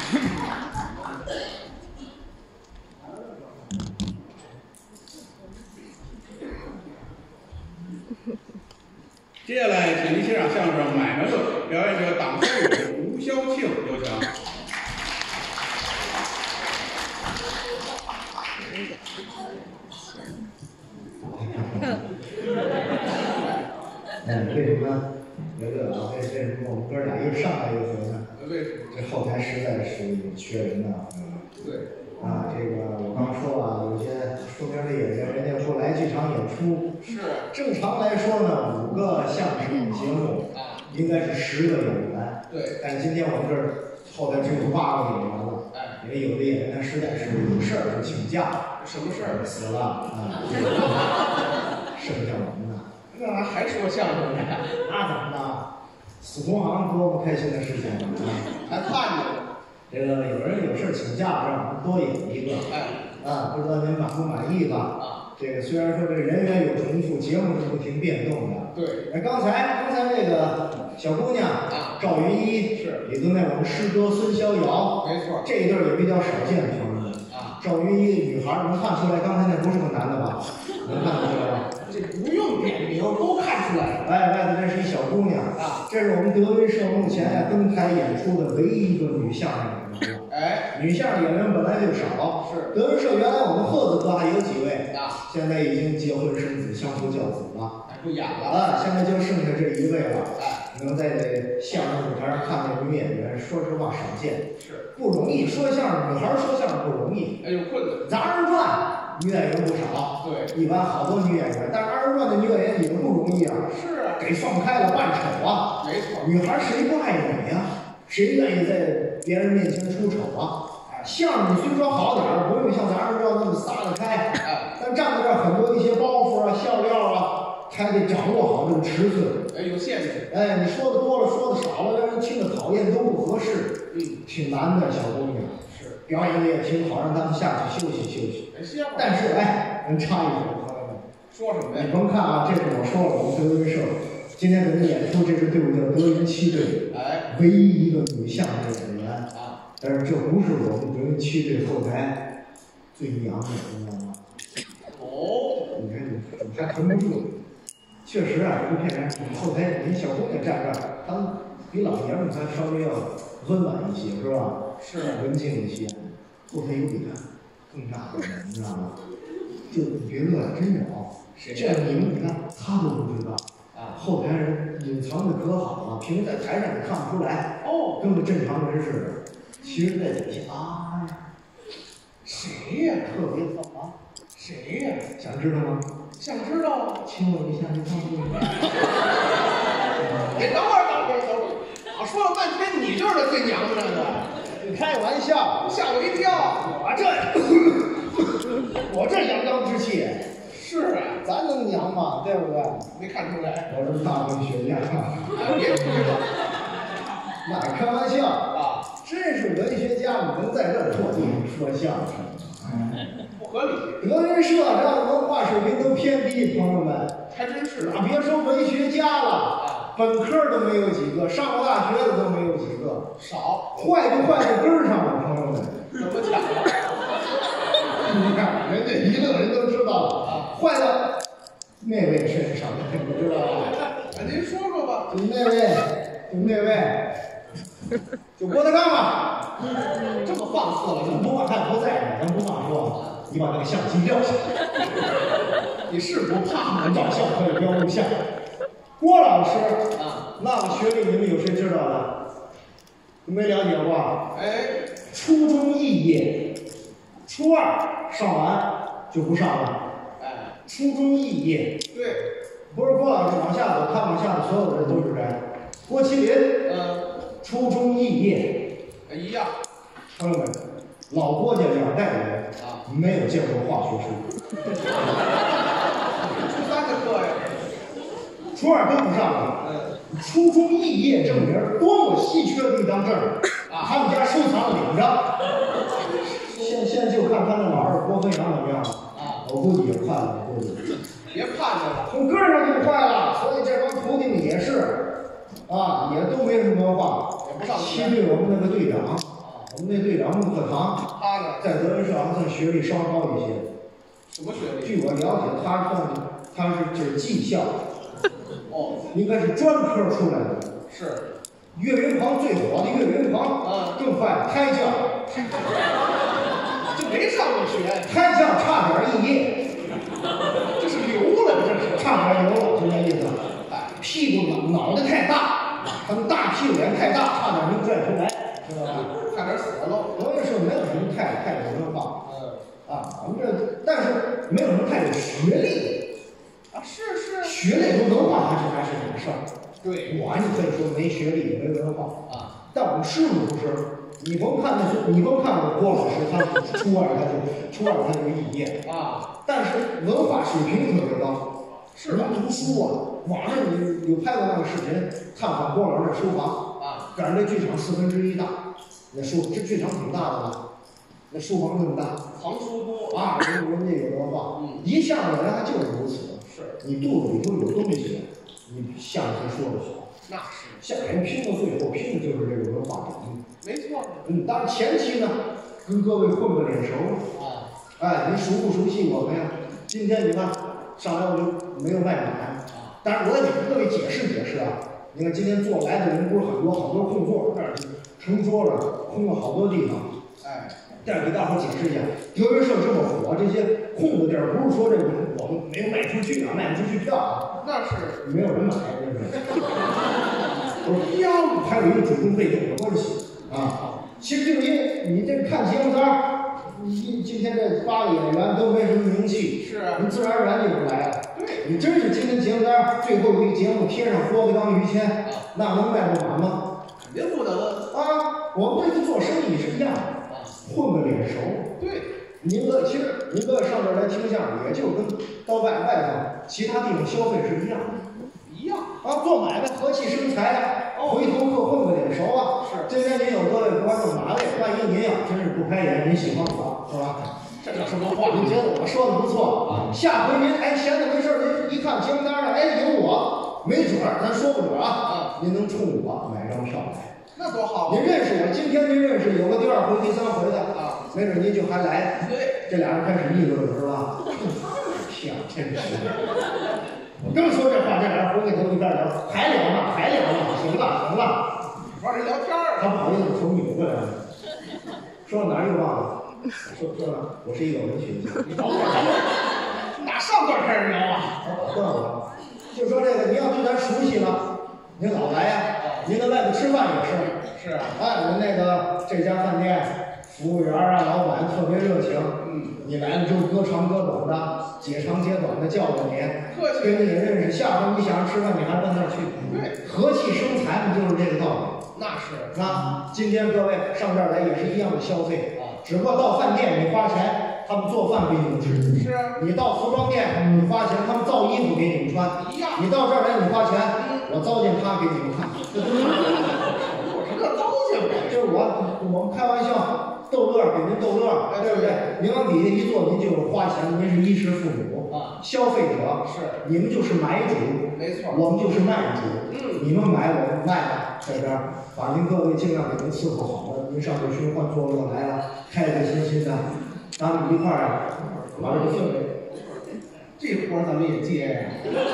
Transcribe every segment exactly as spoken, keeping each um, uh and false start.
接下来，请您欣赏相声《买卖论》，表演者党小勇、吴霄庆，有请。 嗯，为什么有乐啊？为为什么我们哥俩又上来一回呢？ 为什么？ 这后台实在是缺人呐。嗯， 对。 啊，这个我刚说啊，有些出名的演员，人家说来剧场演出， 是正常来说呢，五个相声节目啊，应该是十个演员。 对。 但今天我们这儿后台只有八个演员了。哎。因为有的演员他实在是有事儿，请假。 什么事儿？ 死了啊！剩下我们呢。 那还说相声呢？ 那怎么的？死同行多么开心的事情啊！ 还看着呢。 这个有人有事请假，让我们多演一个。哎，啊，不知道您满不满意吧？啊，这个虽然说这个人员有重复，节目是不停变动的。 对。 哎，刚才刚才那个小姑娘啊，赵云一是里头那我们师哥孙逍遥， 没错， 这一对也比较少见，朋友们啊。赵云一女孩能看出来，刚才那不是个男的吧？能看出来吧？ 这不用点名都看出来了。 哎，外头这是一小姑娘啊，这是我们德云社目前呀登台演出的唯一一个女相声演员。哎，女相声演员本来就少，是德云社原来我们赫子哥还有几位啊，现在已经结婚生子，相夫教子了，哎，不演了啊，现在就剩下这一位了。哎，能在这相声舞台上看见女演员，说实话少见，是不容易。说相声，女孩说相声不容易，哎，有困难。咱二人转女演员不少，对，一般好多女演员，但是二人转的女演员也不容易啊。是啊，给放开了扮丑啊，没错。女孩谁不爱美呀？谁愿意在别人面前出丑啊？相声虽说好点儿，不用像咱二人转那么撒得开，但站在这儿很多一些包袱啊、笑料啊，还得掌握好这个尺寸。哎，有限制。哎，你说的多了，说的少了，让人听着讨厌都不合适。嗯，挺难的，小姑娘。是，表演的也挺好，让他们下去休息休息。但是哎，能插一手，朋友们。说什么呀？你甭看啊，这是我说了，我们德云社今天给您演出这支队伍叫德云七队，哎，唯一一个女相声演员啊。但是这不是我们德云七队后台最娘的，你知道吗？哦，你看你你还扛不住。确实啊，不骗人。我们后台您小姑娘站这儿，她们比老爷们还稍微要温婉一些，是吧？是文静一些。后台有比她更大的人，你知道吗？就你别乐，真有。这你们你看，他都不知道啊。后台人隐藏的可好了，平时在台上你看不出来，哦，跟个正常人似的。其实在底下啊，谁呀？特别好啊，谁呀？想知道吗？想知道。亲我一下，你看不看？你等会儿，等会儿，等会儿。我说了半天，你就是那最娘的那个。你开玩笑，吓我一跳。我这，我这阳刚之气。是啊，咱能娘吗？对不对？没看出来，我是大文学家。别吹了，那开玩笑啊！真是文学家，你能在这破地方说相声，不合理。德云社让文化水平都偏低，朋友们，还真是啊！别说文学家了，本科都没有几个，上过大学的都没有几个，少。坏就坏在根儿上了，朋友们。怎么讲？你看人家一乐，人都知道了啊。坏到那位身上，你知道吧？啊，您说说吧。就那位，就那位，就郭德纲吧。这么放肆了，咱不怕他不在呢，咱不怕说，你把那个相机撂下。你是不怕吗？照相可以标录像。郭老师啊，那个学历你们有谁知道的？没了解过？哎，初中肄业，初二上完就不上了。初中肄业，对，不是郭老师往下走，他往下走，所有的人都是这样。郭麒麟，嗯，初中肄业，一样。朋友们，老郭家两代人啊，没有见过化学书。初三的课呀，初二跟不上了。嗯，初中肄业证明多么稀缺的一张证啊！他们家收藏了两张。现现在就看他那老二郭汾阳怎么样了。我估计也快了，我估计。别盼着了，从根儿上就坏了。所以这帮徒弟们也是，啊，也都没什么文化。也不上七队我们那个队长， 我们那队长穆克堂， 他呢， 在德云社还算学历稍高一些。 什么学历？ 据我了解，他算他是就是技校， 哦， 应该是专科出来的。 是。 岳云鹏最火的岳云鹏， 啊， 更坏，胎教， 就没上过学， 胎教差点肄业， 这是流了，这是差点流了，就那意思。哎，屁股脑脑袋太大，他们大屁股脸太大，差点没拽出来，知道吧？ 差点死了。 德云社没有什么太太有文化， 嗯， 啊，我们这但是没有什么太有学历， 啊，是是， 学历和文化还是还是两事儿。 对， 我你可以说没学历没文化啊， 但我们师傅不是，你甭看那些，你甭看我郭老师，他初二他就初二他就肄业啊， 但是文化水平特别高， 是能读书啊。网上有有拍过那个视频，探访郭老师的书房啊， 赶上这剧场四分之一大，那书这剧场挺大的吧？那书房那么大， 藏书多啊，人人家有文化， 嗯， 一相声人还就是如此， 是你肚子里头有东西。你相声说的好， 那是相声拼到最后，拼的就是这个文化底蕴。 没错。 嗯，当然前期呢，跟各位混个脸熟啊。 哎，你熟不熟悉我们呀？今天你看上来我就没有卖满，当然我也给各位解释解释啊。你看今天坐来的人不是很多，很多空座，这儿成桌了，空了好多地方。哎，再给大伙解释一下，德云社这么火，这些空的地儿不是说这个我们没有卖出去啊，卖不出去票啊。 那是没有人买，这是。我说呀，还有一个主动被动的关系啊。其实就是因为你这看节目单，你今天这八个演员都没什么名气， 是你自然而然就不来了。 对， 你真是今天节目单最后一个节目贴上郭德纲、于谦，那能卖不满吗？ 肯定不能啊！我们这个做生意是一样的，混个脸熟。 对。 您各其实您各位上这儿来听相声，也就跟到外外头其他地方消费是一样的， 一样啊，做买卖和气生财啊，回头客混个脸熟啊。是，今天您有各位观众哪位，万一您要真是不开眼，您喜欢我，是吧？ 这叫什么话？ 您觉得我说的不错啊，下回您哎闲着没事您一看节目单上，哎有我，没准儿咱说不准啊，您能冲我买张票来。 那多好！ 您认识我，今天您认识，有个第二回、第三回的啊，没准您就还来。 对， 这俩人开始议论了，是吧？天，真是！我刚说这话，这俩人回过头就开始聊，还聊呢，还聊呢，行了，行了， 玩人聊天儿。 他不好意思从扭过来了，说到哪儿又忘了？说说了，我是一个文学家。 你等会儿，咱们哪上段开始聊啊？ 忘了，就说这个，您要对咱熟悉了，您老来呀。您在外头吃饭也是， 是啊， 哎，您那个这家饭店服务员啊，老板特别热情，嗯，你来了之后歌长歌短的，解长解短的叫着你， 客气， 跟你也认识，下回你想吃饭，你还奔那儿去， 对， 和气生财嘛，就是这个道理。 那是啊，今天各位上这儿来也是一样的消费啊，只不过到饭店你花钱，他们做饭给你们吃， 是啊， 你到服装店你花钱，他们造衣服给你们穿， 一样， 你到这儿来你花钱，我糟践他给你们看。 我什么糟践我？ 这是我我们开玩笑逗乐，给您逗乐，对不对？您往底下一坐，您就花钱，您是衣食父母啊，消费者是， 你们就是买主， 没错， 我们就是卖主， 嗯， 你们买我们卖，这边把您各位尽量给您伺候好了，您上这寻欢作乐来了，开开心心的，咱们一块儿把这个氛围， 这活儿咱们也接呀。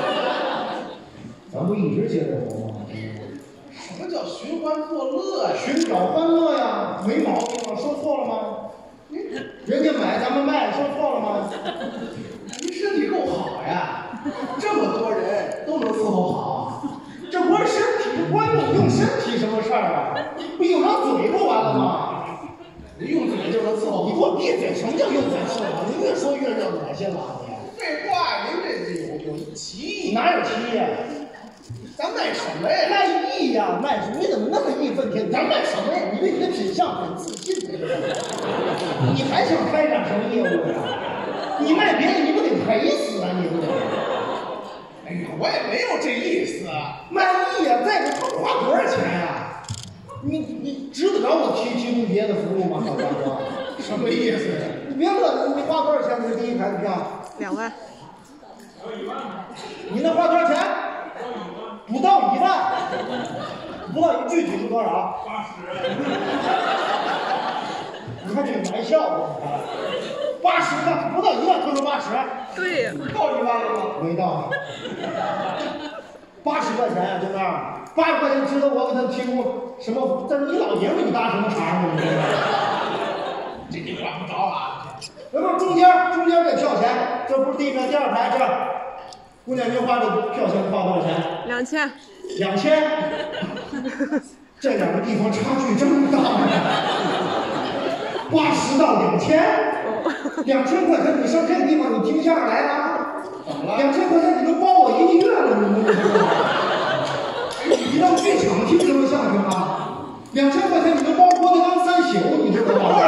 咱不一直接这活吗？ 什么叫寻欢作乐呀？ 寻找欢乐呀，没毛病啊，说错了吗？人家买咱们卖，说错了吗？ 您身体够好呀，这么多人都能伺候好， 这不是身体，关你用身体什么事儿啊？不有张嘴不完了吗？ 您用嘴就能伺候？ 你给我闭嘴！什么叫用嘴伺候？你越说越让恶心了，你。 废话，您这有有歧义？ 哪有歧义呀？ 咱卖什么呀？ 卖艺呀，卖什么？你怎么那么义愤填膺？咱卖什么呀？你对你的品相很自信，你还想开展什么业务呀？你卖别的，你不得赔死啊？你不得？ 哎呀，我也没有这意思。 卖艺呀，再说他花多少钱呀？你你值得着我提提供别的服务吗，小张哥？ 什么意思？ 你别乐，你花多少钱买第一排的票？ 两万。 你那花多少钱？不到一万，不到一，具体是多少？八十。 你还挺玩笑话，八十万不到一万，他说八十， 对呀， 到一万了吗？ 没到，八十块钱呀，在那儿，八十块钱值得我给他提供什么？但是你老爷们你搭什么茬呢？你这个， 这你管不着啊！ 那不是中间中间这票钱，这不是第一排第二排这儿，姑娘您花这票钱花多少钱？ 两千， 两千。这两个地方差距这么大吗？八十到两千，两千块钱你上这个地方你停下来了？ 怎么了？ 两千块钱你能包我一个月了，你能不能？你到剧场听什么相声啊？两千块钱你能包郭德纲三宿，你知道吗？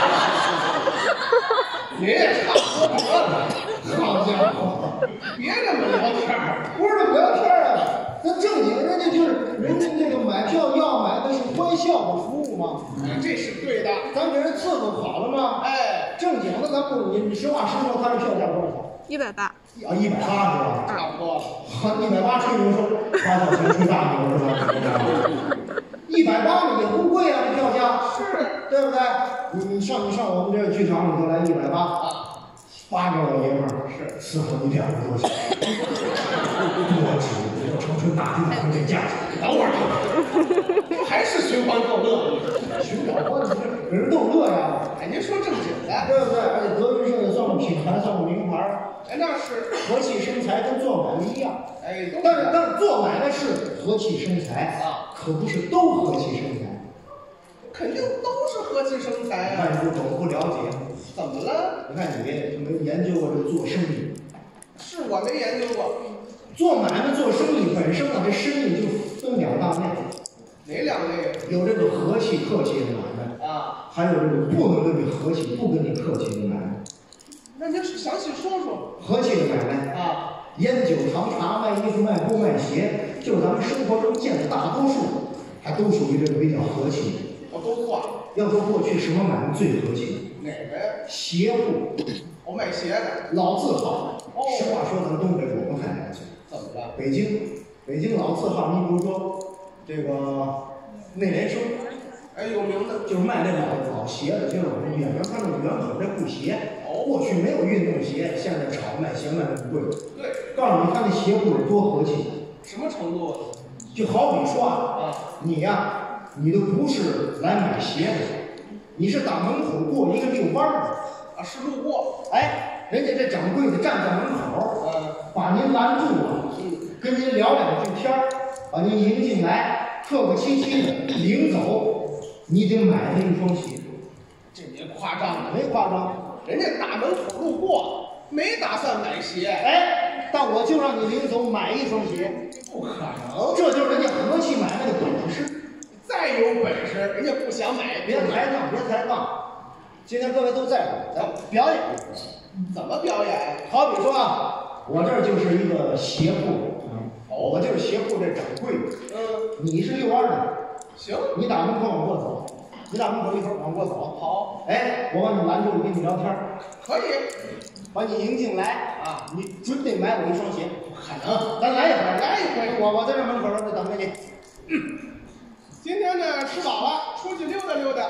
您也差不多了。 好家伙， 别这么聊天儿， 不是这么聊天啊。那正经人家就是人家这个买票要买的是欢笑的服务嘛， 哎，这是对的。 咱给人伺候好了吗？ 哎， 正经的咱不，你你实话实说，他的票价多少钱？ 一百八。 啊，一百八是吧？ 差不多了。 好，一百八吹牛说花小钱吹大牛是吧？一百八呢也不贵啊，这票价是， 对不对？你你上你上我们这个剧场里头来一百八啊，八个老爷们儿是伺候你两个多小时，多值！长春大地方这价钱， 等会儿，这还是寻欢逗乐， 寻找欢乐，给人逗乐呀！ 哎，您说正经的， 对不对？而且德云社也算个品牌，算个名牌。 哎，那是和气生财，跟做买卖一样。 哎， 但是但是做买卖是和气生财啊， 可不是都和气生财。 肯定都是和气生财啊。 那你不懂不了解， 怎么了？ 你看你没研究过这个做生意， 是我没研究过。 做买卖做生意本身呢，这生意就分两大类， 哪两类？ 有这个和气客气的买卖啊， 还有这个不能跟你和气、不跟你客气的买卖。 那您详细说说。 和气的买卖啊， 烟酒糖茶，卖衣服卖布卖鞋，就咱们生活中见的大多数，还都属于这个比较和气的。 我都挂。 要说过去什么买卖最和气？ 哪个呀？ 鞋铺。 我卖鞋的。 老字号。 哦。 实话说，咱东北我们还了解。 怎么了？ 北京，北京老字号，你比如说这个内联升， 哎，有名的， 就是卖那老老鞋的，就是我们演员他们原本这布鞋， 哦， 过去没有运动鞋，现在炒卖鞋卖的不贵。 对。 告诉你，他那鞋铺有多和气。 什么程度？ 就好比说啊， 啊， 你呀、啊，你都不是来买鞋的，你是打门口过一个遛弯的。 啊，是路过。 哎，人家这掌柜的站在门口， 嗯， 把您拦住了， 嗯， 跟您聊两句天儿，把您迎进来，客客气气的领走，你得买他一双鞋。 这别夸张了， 没夸张， 人家打门口路过，没打算买鞋。 哎，但我就让你领走买一双鞋， 不可能， 这就是人家和气买卖的本事。 再有本事，人家不想买， 别抬杠，别抬杠。今天各位都在这，咱表演一回。 怎么表演？ 好比说啊，我这儿就是一个鞋铺，嗯，我就是鞋铺这掌柜。 嗯， 你是遛弯的， 行， 你打门口往过走，你打门口一会儿往过走。 好， 哎，我把你拦住，我跟你聊天。 可以， 把你迎进来啊， 你准得买我一双鞋。 不可能， 咱来一回， 来一回， 我我在这门口这等着你。 嗯，今天呢吃饱了，出去溜达溜达。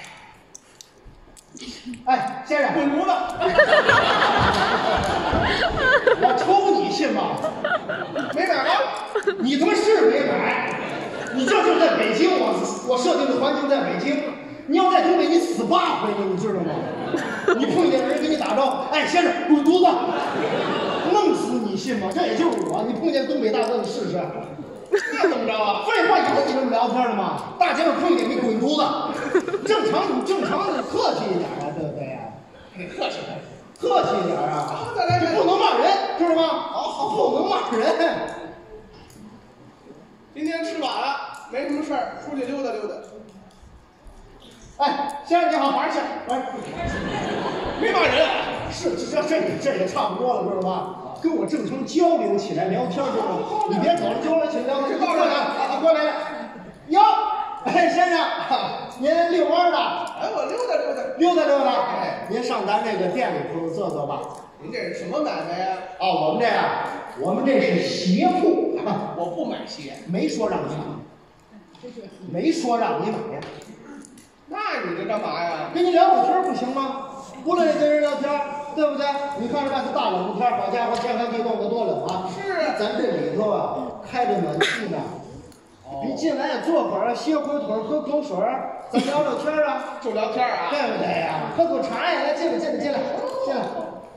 哎，先生， 滚犊子！ 我抽你信吗？ 没买吗？ 你他妈是没买，你这就是在北京，我我设定的环境在北京。你要在东北，你死八回呢，你知道吗？你碰见人给你打招呼，哎，先生，滚犊子，弄死你信吗？这也就是我，你碰见东北大哥，你试试。 那怎么着啊？ 废话，有你这么聊天的吗？大街上碰见你滚犊子，正常你正常的客气一点啊，对不对呀？ 你客气点， 客气一点啊！ 好，再来， 不能骂人，知道吗？好好，不能骂人。 今天吃饱了，没什么事儿，出去溜达溜达。 哎，先生你好，玩去，玩。 没骂人， 是这这这这也差不多了，知道吗？跟我正常交流起来聊天，知道吗？你别走了，交流起来聊天。过来啊，过来。哟，哎，先生，您遛弯的？ 哎，我溜达溜达， 溜达溜达。哎，您上咱这个店里头坐坐吧。 您这是什么买卖呀？ 哦，我们这呀，我们这是鞋铺。 我不买鞋， 没说让你买，没说让你买呀。 那你这干嘛呀？ 跟你聊会天不行吗？不乐意跟人聊天，对不对？你看这外头大冷天，好家伙，天寒地冻的多冷啊！ 是啊， 咱这里头啊开着暖气呢。你进来坐会儿，歇会儿腿，喝口水，咱聊聊天啊， 就聊天啊， 对不对呀？喝口茶呀，来进来，进来，进来，进来。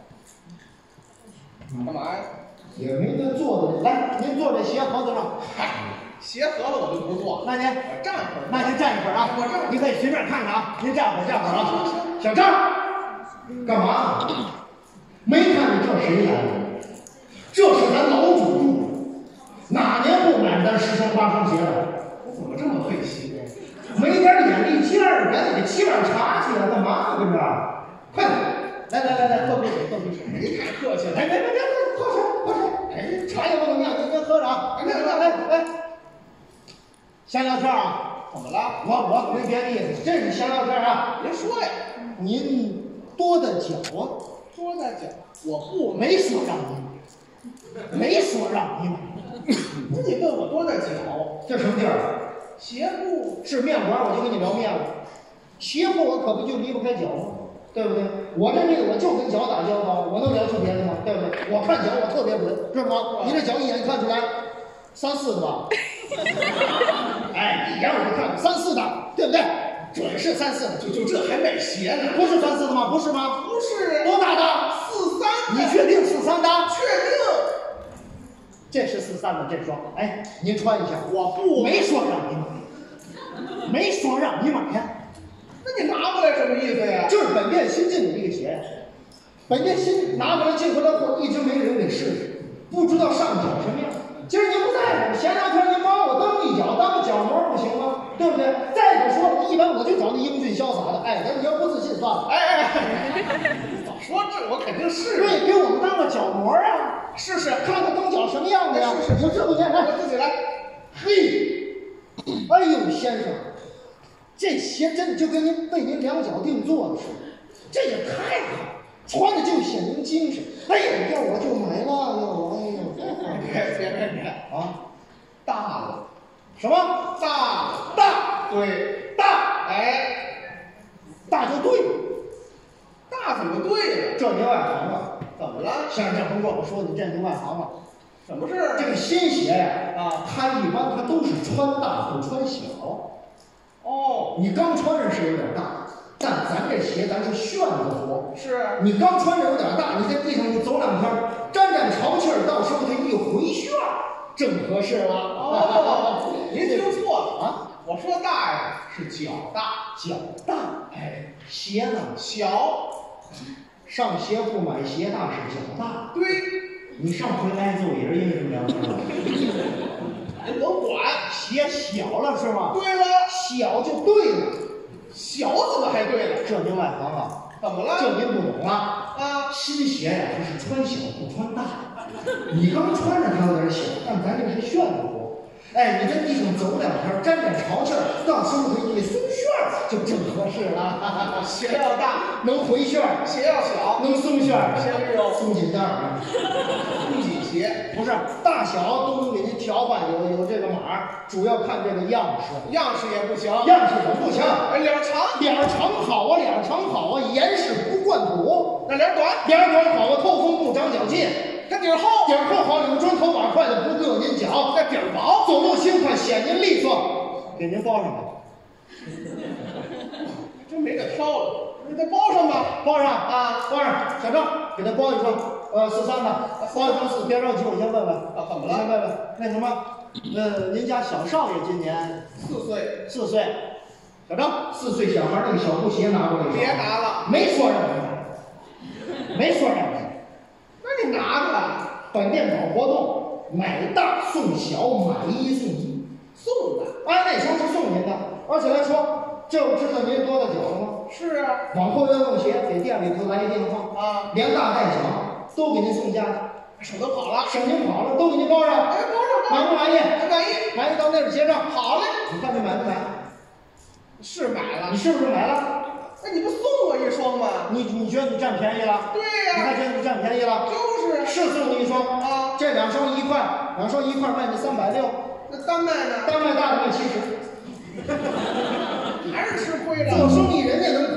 干嘛呀？ 也没得坐的，来，您坐这鞋盒子上。 嗨，鞋盒子我就不坐。 那您我站会儿。 那您站一会儿啊， 我站。 您可以随便看看啊，您站会儿，站会儿啊。小张，干嘛？没看见这谁来了？这是咱老祖宗，哪年不买咱十双八双鞋了？ 我怎么这么费心？ 没点眼力劲儿，赶紧给沏碗茶去了，干嘛跟着？快点，来来来来，喝口水，喝口水。 您太客气了。 哎，别别别，喝水喝水。哎，茶也不能酿，您您喝着啊。来来来来，闲聊天啊？ 怎么了？ 我我没别的意思，这是闲聊天啊。 您说呀。 您多大脚啊？ 多大脚？我不没说让你买，没说让你买。 那你问我多大脚？ 这什么地儿？ 鞋布是面馆，我就跟你聊面了。鞋布我可不就离不开脚吗？对不对？我这命我就跟脚打交道，我能聊出别的吗？对不对？我看脚我特别准，知道吗？你这脚一眼看出来，三四的吧？哎，一眼我就看三四的，对不对？准是三四的， 就就这还卖鞋呢？ 不是三四的吗？不是吗？ 不是。 多大的？ 四三的。 你确定四三的？ 确定。 这是四三的这双，哎，您穿一下。 我不没说让你买，没说让你买呀。 那你拿过来什么意思呀？ 这是本店新进的一个鞋，本店新拿过来进回来货，一直没人给试试，不知道上脚什么样。今儿您不在乎，闲聊天您帮我蹬一脚，当个脚模不行吗？对不对？再者说了，一般我就找那英俊潇洒的，哎，咱你要不自信算了。哎哎哎， 早说这我肯定是。 对，给我们当个脚模啊， 试试， 看看蹬脚什么样的呀？ 试试， 有这不见来， 我自己来。 嘿，哎呦，先生。这鞋真的就跟您为您量脚定做的似的，这也太好，穿着就显您精神。哎呀，要我就买了哟！哎呦， 别别别别啊， 大了， 什么大大？ 对， 大， 哎， 大就对了， 大怎么对了？ 这您外行了， 怎么了？ 先生，这甭跟我说，你这您外行了。 什么事？ 这个新鞋呀， 啊， 它一般它都是穿大不穿小。 哦， 你刚穿上是有点大，但咱这鞋咱是炫子活。 是你刚穿着有点大，你在地上你走两天，沾沾潮气儿，到时候它一回旋，正合适了。 哦，您听错了啊！ 我说大呀是脚大， 脚大。哎，鞋呢？ 小。 上鞋铺买鞋大是脚大。 对。 你上回挨揍也是因为什么聊天啊？ 您甭管， 鞋小了是吗？ 对了， 小就对了。 小怎么还对了？ 这您外行啊？ 怎么了？ 这您不懂了啊！ 新鞋呀，它是穿小不穿大。你刚穿着它有点小，但咱这是炫子货。哎，你在地上走两天，沾沾潮气儿，到时候它一松旋儿，就正合适了。 鞋要大， 能回旋儿； 鞋要小， 能松旋儿。 鞋有松紧带儿。 松紧鞋不是大小都能给您调换，有有这个码，主要看这个样式。 样式也不行， 样式怎么不行？ 哎，脸长， 脸长好啊，脸长好啊，严实不灌土。 那脸短， 脸短好啊，透风不长脚劲。 它底儿厚， 底儿厚好，扭砖头瓦块的不硌您脚。 那底儿薄， 走路轻快，显您利索。给您包上吧。 真没得挑了，你再包上吧。 包上啊， 包上。小郑，给他包一双，呃，四三的，包一双四。别着急，我先问问。 啊，怎么了？ 先问问，那什么，呃，您家小少爷今年四岁， 四岁。小郑，四岁小孩那个小布鞋拿过来。 别拿了， 没说让你买，没说让你买。 那你拿着吧。 本店搞活动，买大送小，买一送一。 送的， 按那双是送您的，而且来说，这不知道您多大脚了吗？ 是啊。 往后要用鞋，给店里头来一电话啊， 连大带小都给您送家去， 省得跑了， 省您跑了，都给您包上。 哎，包上， 满不满意？ 满意。 满意到那儿结账。 好嘞。 你看这买不买？ 是买了。 你是不是买了？ 那你不送我一双吗？ 你你觉得你占便宜了？ 对呀、啊。 你还觉得你占便宜了？ 就是是送你一双啊， 这两双一块，两双一块卖你三百六。 那单卖呢？ 单卖大的卖七十。 还是吃亏了。 做生意人家能亏。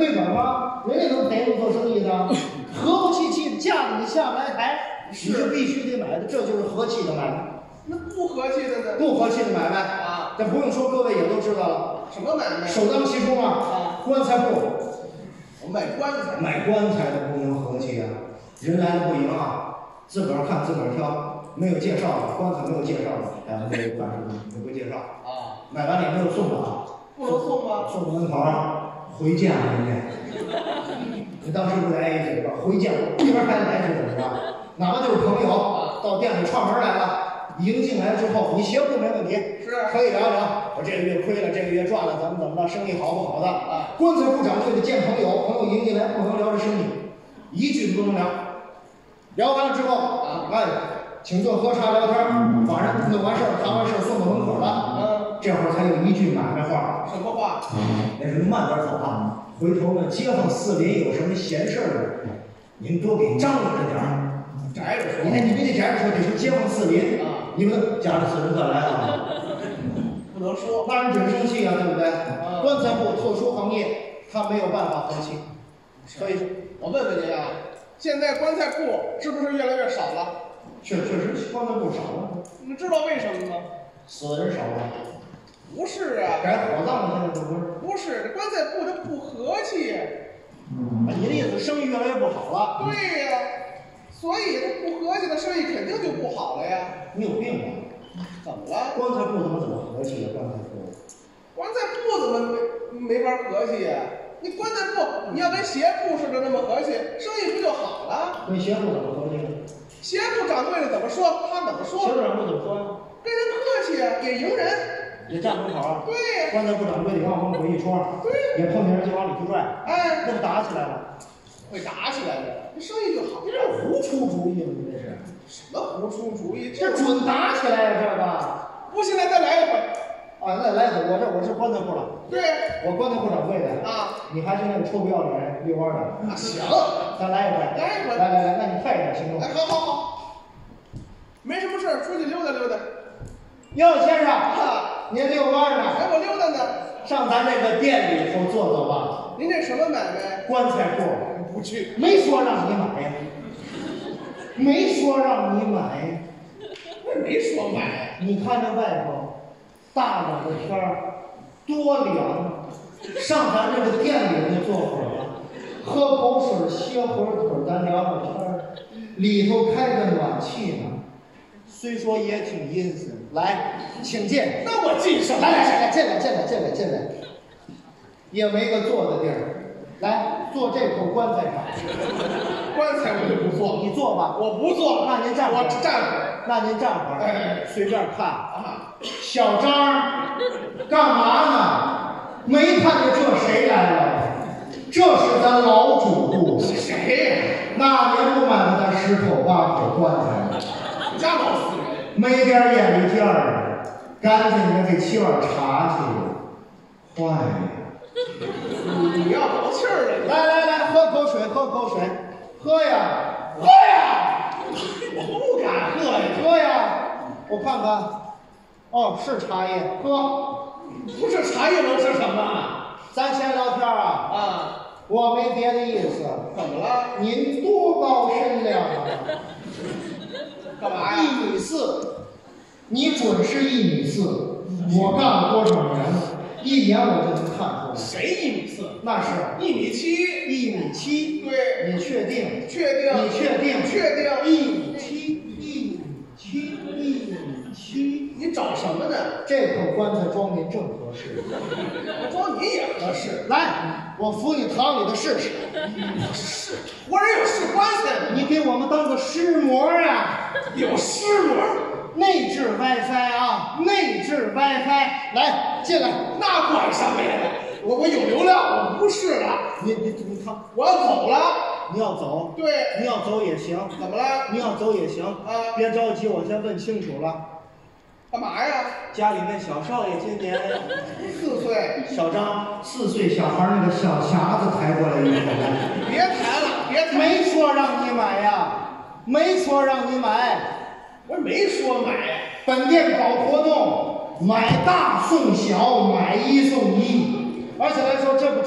亏本吗？人家都陪着做生意的，和和气气的架着你下不来台，你就必须得买的，这就是和气的买卖。 那不和气的呢？ 不和气的买卖啊， 这不用说，各位也都知道了。 什么买卖？ 首当其冲啊！ 啊， 棺材铺。 我卖棺材。 买棺材的不能和气啊！人来了不赢啊，自个儿看自个儿挑，没有介绍的，棺材没有介绍的，哎，没有办事没有介绍啊。 买完了也没有送的啊。 不能送吗？ 送到门口啊，回见人家。你当时不来一嘴巴，回见我，一边还来是怎么着？哪怕就是朋友到店里串门来了，迎进来之后，你鞋铺没问题， 是可以聊聊。我这个月亏了，这个月赚了，怎么怎么着，生意好不好的？啊，棺材铺掌柜的见朋友，朋友迎进来不能聊这生意，一句都不能聊。聊完了之后，啊，哎，请坐喝茶聊天，晚上弄完事儿，谈完事儿送到门口了。嗯，这会儿才有一句买卖话。 什么话？ 那是慢点走啊。回头呢，街坊四邻有什么闲事儿，您多给张罗着点儿。 宅着说， 你看你别得宅着说，得说街坊四邻啊，你们家里四人再来啊， 不能说， 那人准生气啊，对不对？棺材铺特殊行业，他没有办法和气，所以我问问您啊，现在棺材铺是不是越来越少了？ 确确实棺材铺少了。 你们知道为什么吗？ 死人少了。 不是啊， 改火葬了，现在不是？ 不是，这棺材铺它不和气呀。 嗯，你的意思生意越来越不好了？ 对呀，所以它不和气的生意肯定就不好了呀。 你有病吧？ 怎么了？ 棺材铺怎么怎么和气呀？棺材铺， 棺材铺怎么没没法和气呀？你棺材铺你要跟鞋铺似的那么和气，生意不就好了？ 跟鞋铺怎么和气？ 鞋铺掌柜的怎么说？他怎么说？ 鞋铺掌柜怎么说呀？ 跟人客气啊，也迎人。 也站门口啊？ 对呀。 棺材铺掌柜得往门口一戳， 对， 也碰见人就往里去拽， 哎， 那不打起来了？ 会打起来的，这生意就好。 你这胡出主意吗？你这是什么胡出主意？ 这准打起来了，这个。 不，现在再来一回。 啊，再来一回，我这我是棺材铺了。 对， 我棺材铺掌柜的啊。 你还是那个臭不要脸遛弯的。 啊，行， 咱来一回， 来一回， 来来来，那你快点行动。 哎，好好好，没什么事儿，出去溜达溜达。 哟，先生， 啊， 您遛弯呢？ 哎，我溜达呢。 上咱这个店里头坐坐吧。 您这什么买卖？ 棺材铺。 不去。 没说让你买呀。没说让你买。 我没说买。 你看这外头，大冷的天儿，多凉啊！上咱这个店里头坐会儿吧，喝口水，歇会儿腿，咱聊聊天儿。里头开着暖气呢。虽说也挺阴森，来，请进。 那我进什么？ 来来来来，进来进来进来进来。也没个坐的地儿，来坐这口棺材上。 棺材我就不坐， 你坐吧。 我不坐， 那您站会儿。 我站会儿。 那您站会儿， 哎， 随便看啊。 小张，干嘛呢？没看见这谁来了？这是咱老主顾。 谁呀？ 那年不买了咱十口八口棺材。 家老死人， 没点眼力劲儿，赶紧的给沏碗茶去。坏了！ 你要倒气儿了！ 来来来，喝口水，喝口水，喝呀，喝呀！ 我不敢喝呀， 喝呀！我看看，哦，是茶叶，喝。 不是茶叶能是什么？ 咱先聊天啊。 啊， 我没别的意思。 怎么了？ 您多高身量啊？ 干嘛呀？ 一米四，你准是一米四。我干了多少年了？一眼我就能看出来。 谁一米四？ 那是一米七。 一米七。 对。 你确定？ 确定。 你确定？ 确定。 一米七，一米七，一米七。 你找什么呢？ 这口棺材装您正合适。 我装你也合适。 来，我扶你堂里的试试。 是，活人有试棺材。 你给我们当个师模啊！ 有师模。 内置 WiFi 啊，内置 WiFi， 来进来。 那管什么呀？我我有流量，我不是了。 你你你看， 我要走了。 你要走？ 对， 你要走也行。 怎么了？ 你要走也行啊， 别着急，我先问清楚了。 干嘛呀？ 家里那小少爷今年四岁。 小张，四岁小孩那个小匣子抬过来一口。 别抬了，别抬。 没说让你买呀，没说让你买。 我没说买。 本店搞活动，买大送小，买一送一。而且来说，这不知道你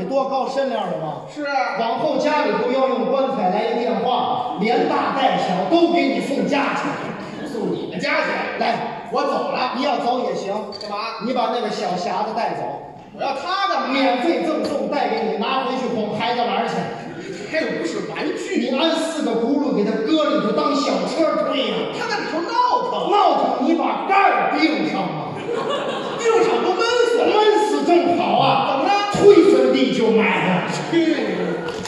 多高身量的吗？ 是啊。 往后家里头要用棺材来一电话，连大带小都给你送家去。 送你们家去？ 来， 我走了。 你要走也行。 干嘛？ 你把那个小匣子带走。 我要他干嘛？ 免费赠送，带给你，拿回去哄孩子玩去。 还有不是玩具？ 你安四个轱辘给他搁里头当小车推呀、啊。 他在里头闹腾。 闹腾，你把盖儿钉上啊。 钉上都闷死了。 闷死正好啊。 怎么着？ 推着地就埋了。 去你的！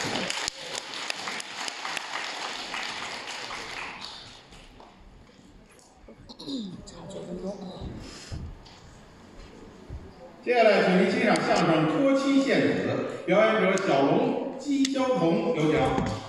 接下来，请您欣赏相声《托妻献子》，表演者小龙、姬霄彤有奖。